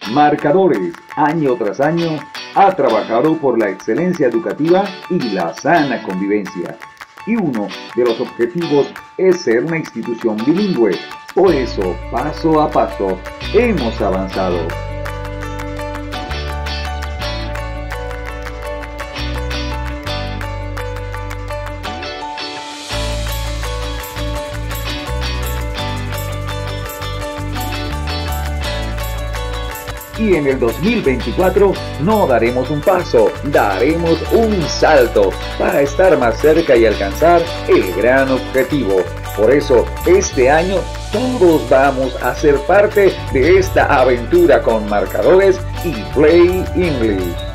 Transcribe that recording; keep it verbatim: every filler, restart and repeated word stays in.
Marcadores, año tras año, ha trabajado por la excelencia educativa y la sana convivencia. Y uno de los objetivos es ser una institución bilingüe. Por eso, paso a paso, hemos avanzado. Y en el dos mil veinticuatro no daremos un paso, daremos un salto para estar más cerca y alcanzar el gran objetivo. Por eso, este año todos vamos a ser parte de esta aventura con Marcadores y Play English.